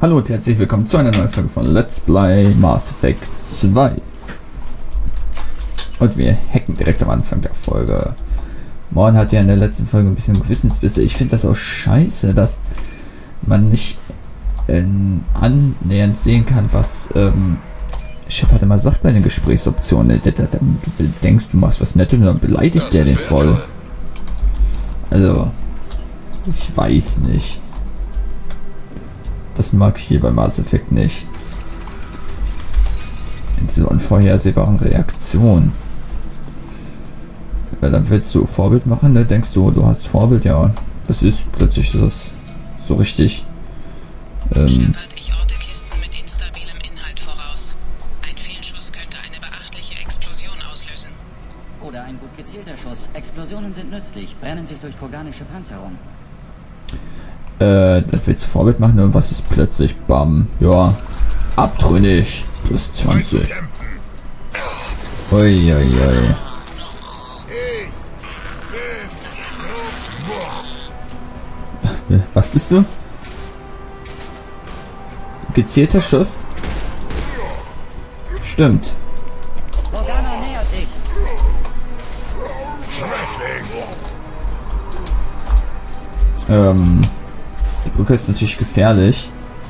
Hallo und herzlich willkommen zu einer neuen Folge von Let's Play Mass Effect 2. Und wir hacken direkt am Anfang der Folge. Morn hat ja in der letzten Folge ein bisschen Gewissensbisse. Ich finde das auch scheiße, dass man nicht annähernd sehen kann, was Shepard immer sagt bei den Gesprächsoptionen. Du denkst, du machst was Nettes und dann beleidigt der den voll. Also, ich weiß nicht. Das mag ich hier bei Mass Effect nicht. In so unvorhersehbaren Reaktionen. Ja, dann willst du Vorbild machen, ne? Denkst du, du hast Vorbild, ja. Das ist plötzlich das so richtig. Shepard, ich orte Kisten mit instabilem Inhalt voraus. Ein Fehlschuss könnte eine beachtliche Explosion auslösen. Oder ein gut gezielter Schuss. Explosionen sind nützlich, brennen sich durch korganische Panzerung. Dann willst du Vorbild machen und was ist plötzlich? Bam. Ja. Abtrünnig. Plus 20. Uiuiui. Was bist du? Gezielter Schuss? Stimmt. Organa nähert sich. Die Brücke ist natürlich gefährlich.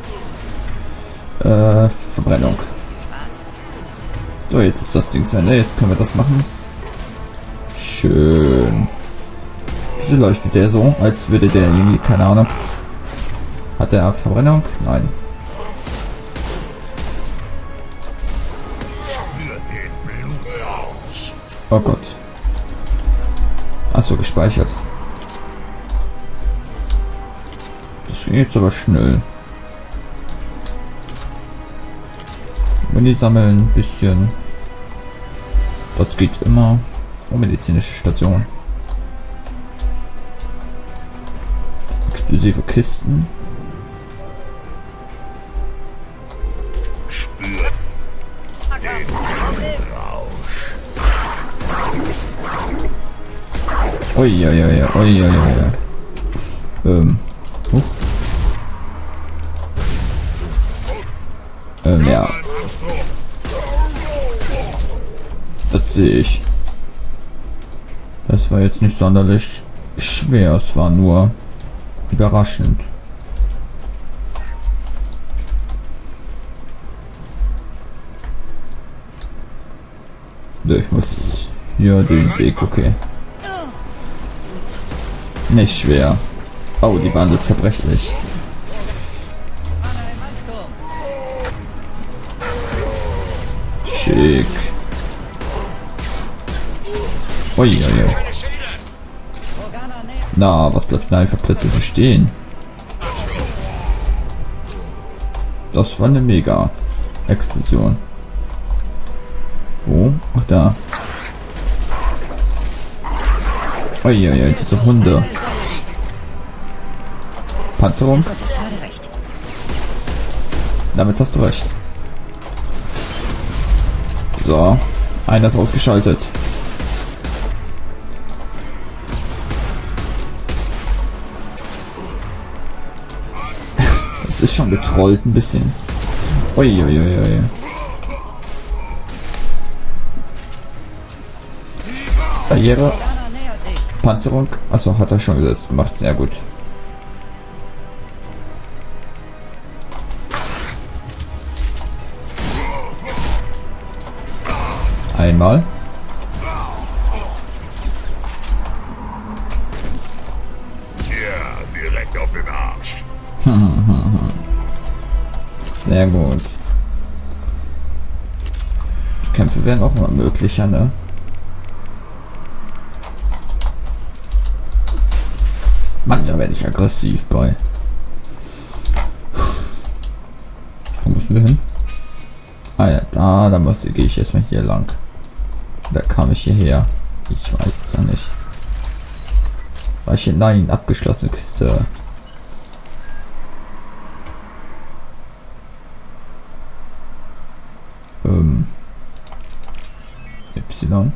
Verbrennung. So, jetzt ist das Ding zu Ende. Jetzt können wir das machen. Schön. Wieso leuchtet der so? Als würde der irgendwie, keine Ahnung. Hat der Verbrennung? Nein. Oh Gott. Achso, gespeichert. Das ging jetzt aber schnell. Muni sammeln, ein bisschen. Das geht immer. Oh, medizinische Station. Explosive Kisten. Spürt den Rausch. Uiuiui. Ja. Das sehe ich. Das war jetzt nicht sonderlich schwer, es war nur überraschend. So, ich muss hier den Weg, okay. Nicht schwer. Oh, die waren so zerbrechlich. Schick. Uiuiui. Na, was bleibt denn einfach plötzlich so stehen? Das war eine mega Explosion. Wo? Ach, da. Uiuiui, diese Hunde. Panzerung? Damit hast du recht. So, einer ist ausgeschaltet. Es ist schon getrollt ein bisschen. Uiuiui. Barriere. Panzerung. Achso, hat er schon selbst gemacht. Sehr gut. Einmal. Ja, direkt auf den Arsch. Sehr gut. Die Kämpfe werden auch immer möglicher, ne? Mann, da werde ich aggressiv bei. Wo müssen wir hin? Ah ja, da gehe ich erstmal hier lang. Da kam ich hierher. Ich weiß es noch nicht. War ich hier? Nein, abgeschlossene Kiste. Y.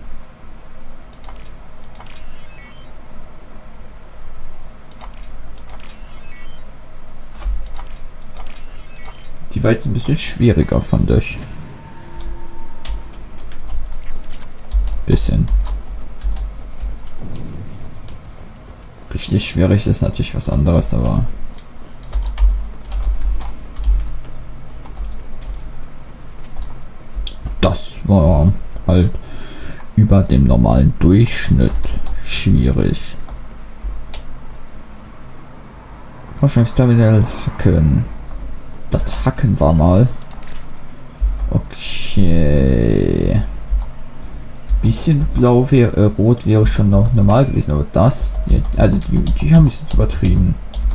Die war jetzt ein bisschen schwieriger, fand ich. Bisschen. Richtig schwierig ist natürlich was anderes, aber... Das war halt über dem normalen Durchschnitt schwierig. Forschungsterminal hacken. Das Hacken war mal. Okay. Bisschen blau wäre, rot wäre schon noch normal gewesen, aber das, also die haben es jetzt übertrieben.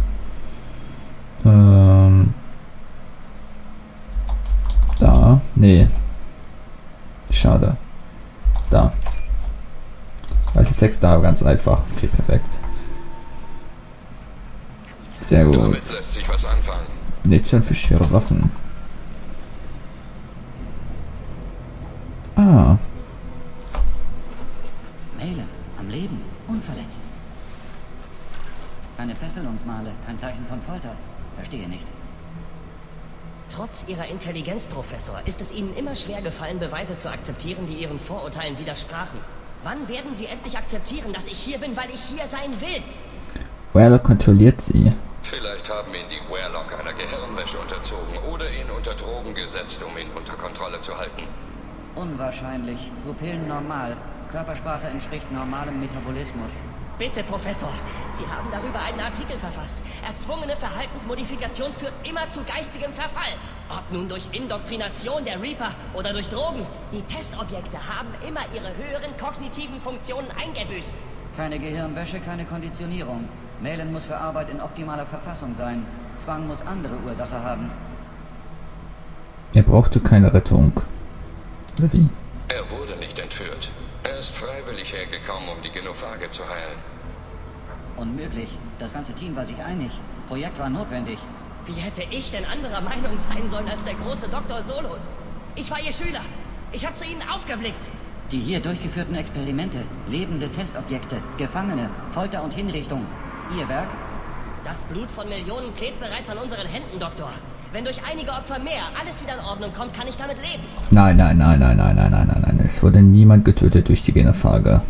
Da, nee. Schade. Da. Weiße Text da, ganz einfach. Okay, perfekt. Sehr gut. Damit lässt sich was anfangen. Munition für schwere Waffen. Ah. Malin, am Leben, unverletzt. Keine Fesselungsmale, kein Zeichen von Folter. Verstehe nicht. Trotz Ihrer Intelligenz, Professor, ist es Ihnen immer schwer gefallen, Beweise zu akzeptieren, die Ihren Vorurteilen widersprachen. Wann werden Sie endlich akzeptieren, dass ich hier bin, weil ich hier sein will? Warlock kontrolliert sie. Vielleicht haben ihn die Warlock einer Gehirnwäsche unterzogen oder ihn unter Drogen gesetzt, um ihn unter Kontrolle zu halten. Unwahrscheinlich. Pupillen normal. Körpersprache entspricht normalem Metabolismus. Bitte, Professor, Sie haben darüber einen Artikel verfasst. Erzwungene Verhaltensmodifikation führt immer zu geistigem Verfall. Ob nun durch Indoktrination der Reaper oder durch Drogen. Die Testobjekte haben immer ihre höheren kognitiven Funktionen eingebüßt. Keine Gehirnwäsche, keine Konditionierung. Malin muss für Arbeit in optimaler Verfassung sein. Zwang muss andere Ursache haben. Er brauchte keine Rettung. Oder wie? Er wurde nicht entführt. Er ist freiwillig hergekommen, um die Genophage zu heilen. Unmöglich. Das ganze Team war sich einig. Projekt war notwendig. Wie hätte ich denn anderer Meinung sein sollen als der große Dr. Solos? Ich war Ihr Schüler. Ich habe zu Ihnen aufgeblickt. Die hier durchgeführten Experimente, lebende Testobjekte, Gefangene, Folter und Hinrichtung. Ihr Werk? Das Blut von Millionen klebt bereits an unseren Händen, Doktor. Wenn durch einige Opfer mehr alles wieder in Ordnung kommt, kann ich damit leben. Nein, nein, nein, nein, nein, nein, nein, nein, nein. Es wurde niemand getötet durch die Genophage.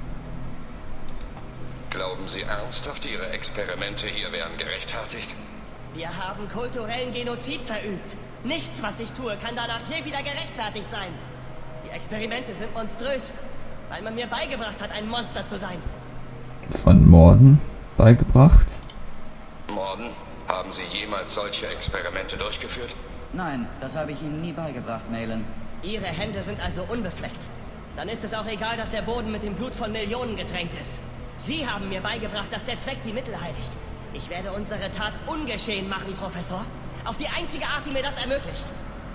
Glauben Sie ernsthaft, Ihre Experimente hier wären gerechtfertigt? Wir haben kulturellen Genozid verübt. Nichts, was ich tue, kann danach je wieder gerechtfertigt sein. Die Experimente sind monströs, weil man mir beigebracht hat, ein Monster zu sein. Von Morden beigebracht? Morden? Haben Sie jemals solche Experimente durchgeführt? Nein, das habe ich Ihnen nie beigebracht, Malin. Ihre Hände sind also unbefleckt. Dann ist es auch egal, dass der Boden mit dem Blut von Millionen getränkt ist. Sie haben mir beigebracht, dass der Zweck die Mittel heiligt. Ich werde unsere Tat ungeschehen machen, Professor. Auf die einzige Art, die mir das ermöglicht.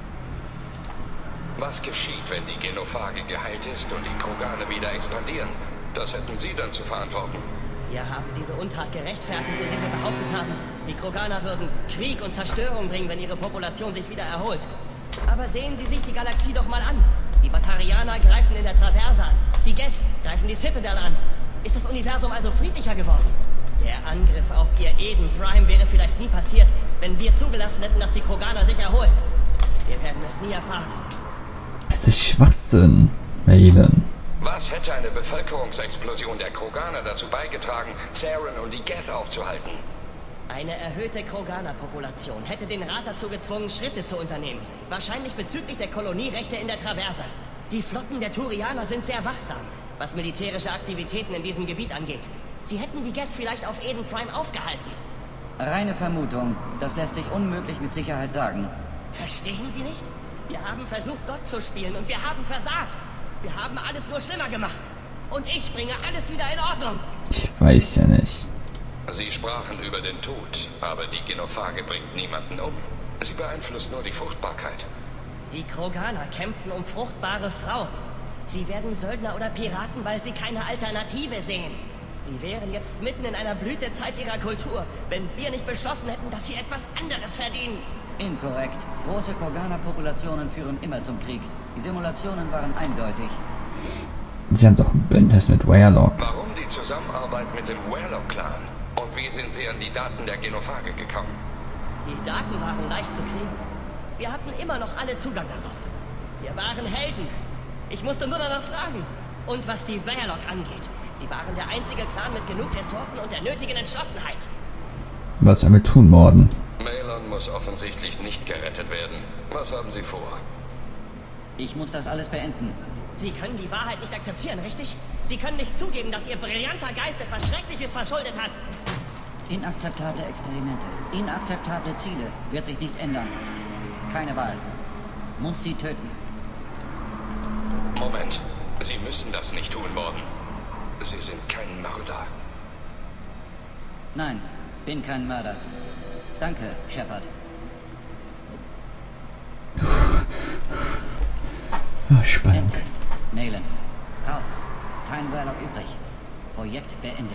Was geschieht, wenn die Genophage geheilt ist und die Kroganer wieder expandieren? Das hätten Sie dann zu verantworten. Wir haben diese Untat gerechtfertigt, indem wir behauptet haben, die Kroganer würden Krieg und Zerstörung bringen, wenn ihre Population sich wieder erholt. Aber sehen Sie sich die Galaxie doch mal an. Die Batarianer greifen in der Traverse an. Die Geth greifen die Citadel an. Ist das Universum also friedlicher geworden? Der Angriff auf ihr Eden Prime wäre vielleicht nie passiert, wenn wir zugelassen hätten, dass die Kroganer sich erholen. Wir werden es nie erfahren. Es ist Schwachsinn, Malin. Was hätte eine Bevölkerungsexplosion der Kroganer dazu beigetragen, Saren und die Geth aufzuhalten? Eine erhöhte Kroganer-Population hätte den Rat dazu gezwungen, Schritte zu unternehmen. Wahrscheinlich bezüglich der Kolonierechte in der Traverse. Die Flotten der Turianer sind sehr wachsam, was militärische Aktivitäten in diesem Gebiet angeht. Sie hätten die Geth vielleicht auf Eden Prime aufgehalten. Reine Vermutung. Das lässt sich unmöglich mit Sicherheit sagen. Verstehen Sie nicht? Wir haben versucht, Gott zu spielen und wir haben versagt. Wir haben alles nur schlimmer gemacht. Und ich bringe alles wieder in Ordnung. Ich weiß ja nicht. Sie sprachen über den Tod, aber die Genophage bringt niemanden um. Sie beeinflusst nur die Fruchtbarkeit. Die Kroganer kämpfen um fruchtbare Frauen. Sie werden Söldner oder Piraten, weil sie keine Alternative sehen. Sie wären jetzt mitten in einer Blütezeit ihrer Kultur, wenn wir nicht beschlossen hätten, dass sie etwas anderes verdienen. Inkorrekt. Große Kroganer-Populationen führen immer zum Krieg. Die Simulationen waren eindeutig. Sie haben doch ein Bündnis mit Warlock. Warum die Zusammenarbeit mit dem Warlock-Clan? Und wie sind Sie an die Daten der Genophage gekommen? Die Daten waren leicht zu kriegen. Wir hatten immer noch alle Zugang darauf. Wir waren Helden. Ich musste nur danach fragen. Und was die Warlock angeht, sie waren der einzige Clan mit genug Ressourcen und der nötigen Entschlossenheit. Was sollen wir tun, Morden? Malon muss offensichtlich nicht gerettet werden. Was haben Sie vor? Ich muss das alles beenden. Sie können die Wahrheit nicht akzeptieren, richtig? Sie können nicht zugeben, dass Ihr brillanter Geist etwas Schreckliches verschuldet hat. Inakzeptable Experimente, inakzeptable Ziele wird sich nicht ändern. Keine Wahl. Muss sie töten. Moment. Sie müssen das nicht tun, Morden. Sie sind kein Mörder. Nein, bin kein Mörder. Danke, Shepard. Spannend. Ende. Malon. Raus. Kein Warlock übrig. Projekt beendet.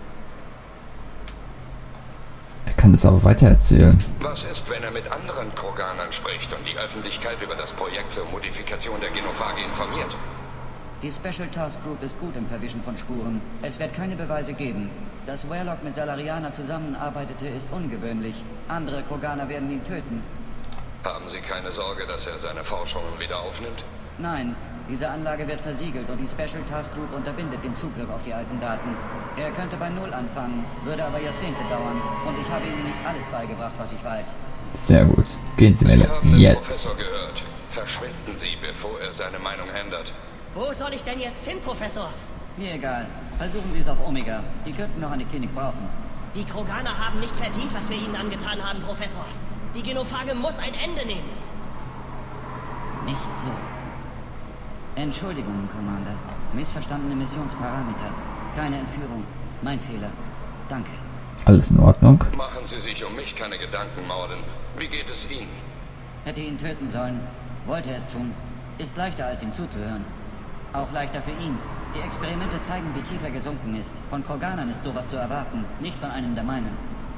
Er kann das aber weiter erzählen. Was ist, wenn er mit anderen Kroganern spricht und die Öffentlichkeit über das Projekt zur Modifikation der Genophage informiert? Die Special Task Group ist gut im Verwischen von Spuren. Es wird keine Beweise geben. Dass Warlock mit Salarianer zusammenarbeitete, ist ungewöhnlich. Andere Kroganer werden ihn töten. Haben Sie keine Sorge, dass er seine Forschungen wieder aufnimmt? Nein, diese Anlage wird versiegelt und die Special Task Group unterbindet den Zugriff auf die alten Daten. Er könnte bei Null anfangen, würde aber Jahrzehnte dauern. Und ich habe ihm nicht alles beigebracht, was ich weiß. Sehr gut. Gehen Sie, Sie Malon. haben den Jetzt. Professor gehört. Verschwinden Sie, bevor er seine Meinung ändert. Wo soll ich denn jetzt hin, Professor? Mir egal. Versuchen Sie es auf Omega. Die könnten noch eine Klinik brauchen. Die Kroganer haben nicht verdient, was wir ihnen angetan haben, Professor. Die Genophage muss ein Ende nehmen. Nicht so. Entschuldigung, Commander. Missverstandene Missionsparameter. Keine Entführung. Mein Fehler. Danke. Alles in Ordnung. Machen Sie sich um mich keine Gedanken, Morden. Wie geht es Ihnen? Hätte ihn töten sollen. Wollte es tun. Ist leichter, als ihm zuzuhören. Auch leichter für ihn. Die Experimente zeigen, wie tief er gesunken ist. Von Kroganern ist sowas zu erwarten, nicht von einem der meinen.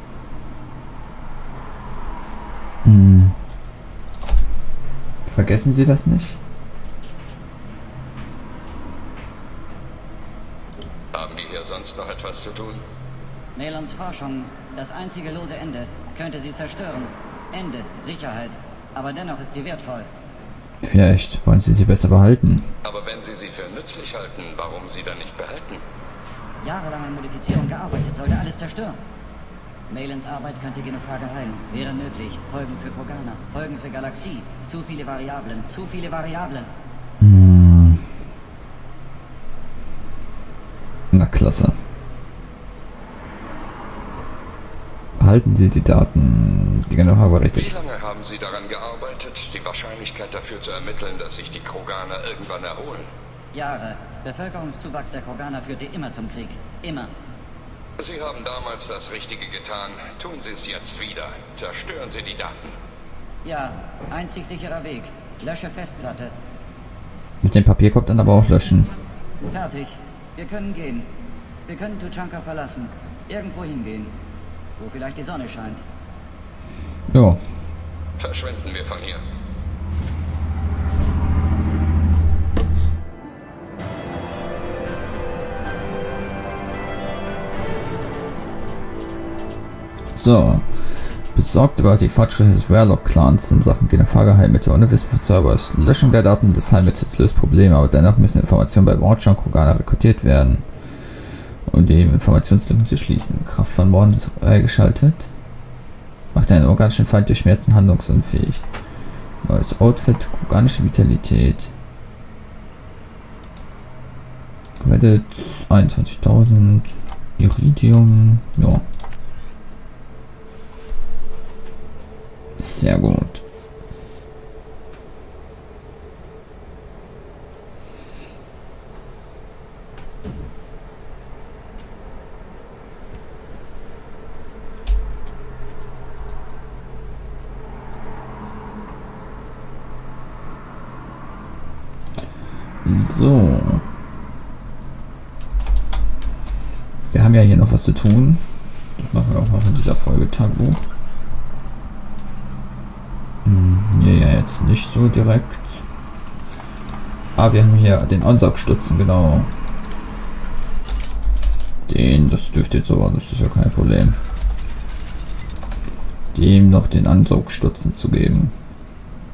Vergessen Sie das nicht? Haben wir hier sonst noch etwas zu tun? Malons Forschung, das einzige lose Ende, könnte sie zerstören. Ende, Sicherheit. Aber dennoch ist sie wertvoll. Vielleicht wollen Sie sie besser behalten. Aber wenn Sie sie für nützlich halten, warum sie dann nicht behalten? Jahrelang an Modifizierung gearbeitet, sollte alles zerstören. Malons Arbeit könnte Genophage heilen. Wäre möglich. Folgen für Kroganer, Folgen für Galaxie. Zu viele Variablen, zu viele Variablen. Na klasse. Behalten Sie die Daten. Die Genophage war Wie richtig. lange haben Sie daran gearbeitet, die Wahrscheinlichkeit dafür zu ermitteln, dass sich die Kroganer irgendwann erholen? Jahre. Bevölkerungszuwachs der Kroganer führte immer zum Krieg. Immer. Sie haben damals das Richtige getan. Tun Sie es jetzt wieder. Zerstören Sie die Daten. Ja, einzig sicherer Weg. Lösche Festplatte. Mit dem Papier kommt dann aber auch löschen. Fertig. Wir können gehen. Wir können Tuchanka verlassen. Irgendwo hingehen. Wo vielleicht die Sonne scheint. Ja. Verschwinden wir von hier. So. Besorgt über die Fortschritte des Warlock-Clans in Sachen Genophage-Heilmittel ohne Wissen von Servers. Löschung der Daten des Heilmittels löst Probleme, aber dennoch müssen Informationen bei Watcher und Kroganer rekrutiert werden, um die Informationslücken zu schließen. Kraft von Morden ist freigeschaltet. Macht einen organischen Feind durch Schmerzen handlungsunfähig. Neues Outfit, kroganische Vitalität. Credits 21.000. Iridium. Ja. Sehr gut. So. Wir haben ja hier noch was zu tun. Das machen wir auch noch in dieser Folge Tagebuch. Nee, ja, jetzt nicht so direkt. Ah, wir haben hier den Ansaugstutzen, genau. Das dürfte jetzt so, das ist ja kein Problem. Dem noch den Ansaugstutzen zu geben.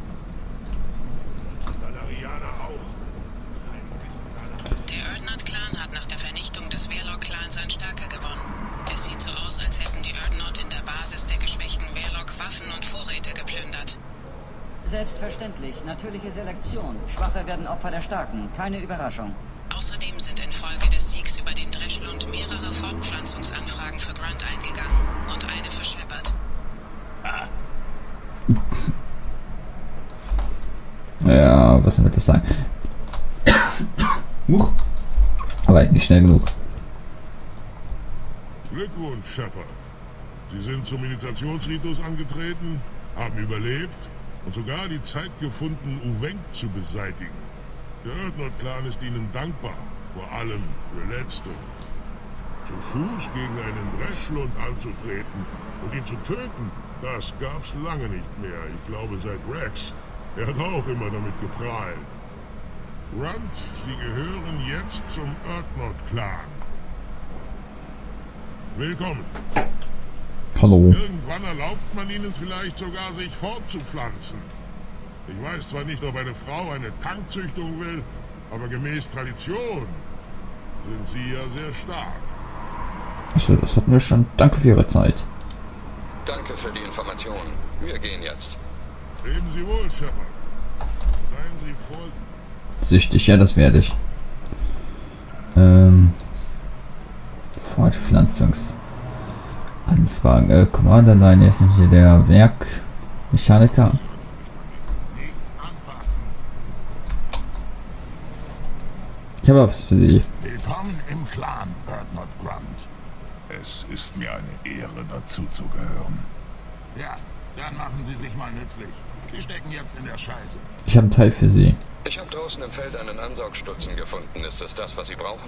geplündert. Selbstverständlich, natürliche Selektion. Schwache werden Opfer der Starken, keine Überraschung. Außerdem sind infolge des Siegs über den Dreschlund mehrere Fortpflanzungsanfragen für Grunt eingegangen und eine für Shepard. Ja, was wird das sein? Huch. Aber halt nicht schnell genug. Glückwunsch, Shepard. Sie sind zum Initiationsritus angetreten, haben überlebt und sogar die Zeit gefunden, Uvenk zu beseitigen. Der Erdnot-Clan ist Ihnen dankbar, vor allem für Letztere. Zu Fuß gegen einen Dreschlund anzutreten und ihn zu töten, das gab's lange nicht mehr. Ich glaube seit Rex. Er hat auch immer damit geprahlt. Grunt, Sie gehören jetzt zum Erdnot-Clan. Willkommen. Hallo. Irgendwann erlaubt man ihnen vielleicht sogar, sich fortzupflanzen. Ich weiß zwar nicht, ob eine Frau eine Tankzüchtung will, aber gemäß Tradition sind sie ja sehr stark. Also, das hatten wir schon. Danke für Ihre Zeit. Danke für die Informationen. Wir gehen jetzt. Leben Sie wohl, Shepard. Seien Sie vorsichtig. Süchtig, ja, das werde ich. Fortpflanzungsanfragen. Commander, nein, jetzt sind hier der Werkmechaniker. Nichts anfassen. Ich habe was für Sie. Willkommen im Clan, Erdnot Grunt. Es ist mir eine Ehre, dazu zu gehören. Ja, dann machen Sie sich mal nützlich. Sie stecken jetzt in der Scheiße. Ich habe einen Teil für Sie. Ich habe draußen im Feld einen Ansaugstutzen gefunden. Ist es das, was Sie brauchen?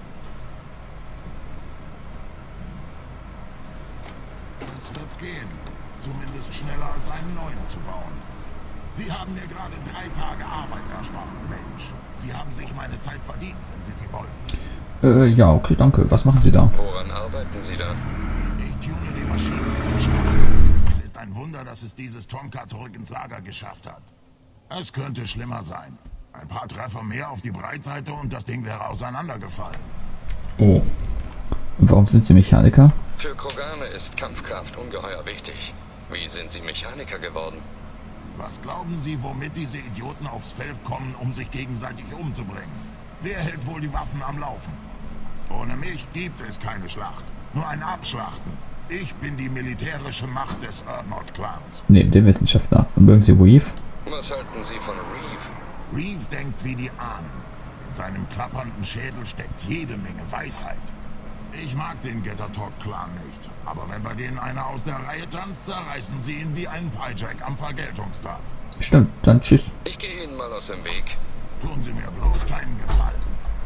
Es wird gehen. Zumindest schneller als einen neuen zu bauen. Sie haben mir gerade 3 Tage Arbeit erspart, Mensch. Sie haben sich meine Zeit verdient, wenn Sie sie wollten. Ja, okay, danke. Was machen Sie da? Woran arbeiten Sie da? Ich tune die Maschine für den Start. Es ist ein Wunder, dass es dieses Tonka zurück ins Lager geschafft hat. Es könnte schlimmer sein. Ein paar Treffer mehr auf die Breitseite und das Ding wäre auseinandergefallen. Oh. Und warum sind Sie Mechaniker? Für Krogane ist Kampfkraft ungeheuer wichtig. Wie sind Sie Mechaniker geworden? Was glauben Sie, womit diese Idioten aufs Feld kommen, um sich gegenseitig umzubringen? Wer hält wohl die Waffen am Laufen? Ohne mich gibt es keine Schlacht. Nur ein Abschlachten. Ich bin die militärische Macht des Erdnot-Clans. Neben dem Wissenschaftler. Und mögen Sie Weave? Was halten Sie von Reeve? Reeve denkt wie die Ahnen. In seinem klappernden Schädel steckt jede Menge Weisheit. Ich mag den Getter-Talk-Clan nicht. Aber wenn bei denen einer aus der Reihe tanzt, zerreißen sie ihn wie einen Pyjack am Vergeltungstag. Stimmt, dann tschüss. Ich gehe Ihnen mal aus dem Weg. Tun Sie mir bloß keinen Gefallen.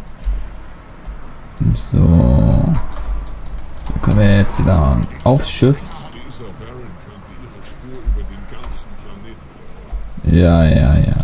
So. Wo können wir jetzt wieder aufs Schiff? Dieser Baron könnte ihre Spur über den ganzen Planeten. Ja, ja, ja.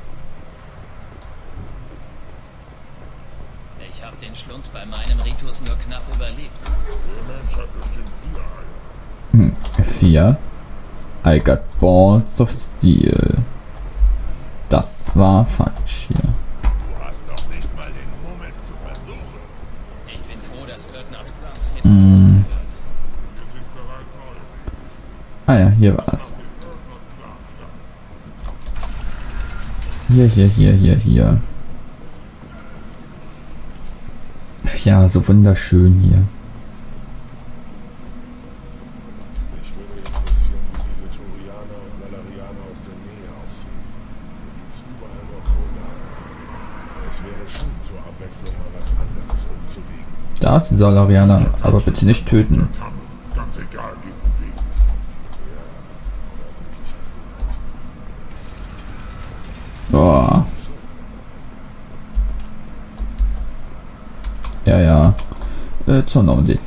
Ich habe den Schlund bei meinem Ritus nur knapp überlebt. Der Mensch hat bestimmt 4 Eier. 4. I got balls of steel. Das war falsch hier. Du hast doch nicht mal den Mumm, es zu versuchen. Ich bin froh, dass Erdnot Grunt jetzt zu uns gehört. Wir sind bereit, neu. Ah ja, hier war es. Hier. Ja, so wunderschön hier. Mich würde interessieren, wie diese Turianer und Salarianer aus der Nähe aussehen. Hier gibt's überall nur Krogane. Es wäre schön, zur Abwechslung mal was anderes umzulegen. Da ist die Salarianer, aber bitte nicht töten. Kampf, ganz egal gegen wen. Boah. Ja. Zur Nordsee.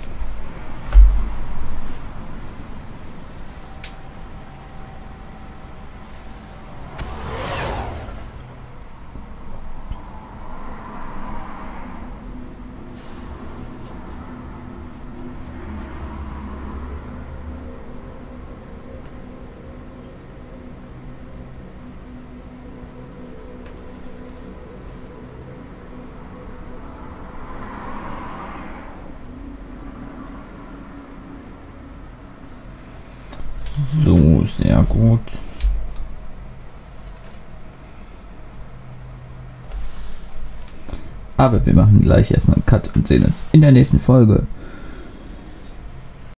So, sehr gut. Aber wir machen gleich erstmal einen Cut und sehen uns in der nächsten Folge.